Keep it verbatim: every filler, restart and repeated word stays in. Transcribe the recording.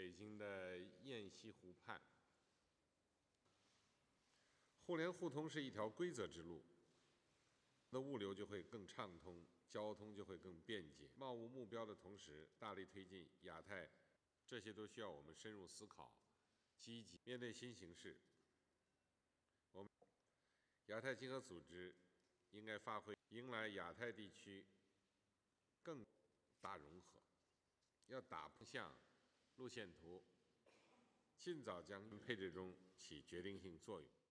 北京的雁西湖畔。互联互通是一条规则之路，那物流就会更畅通，交通就会更便捷。贸务目标的同时，大力推进亚太，这些都需要我们深入思考，积极面对新形势。我们亚太经合组织应该发挥迎来亚太地区更大融合，要打破向路线图，尽早将配置中起决定性作用。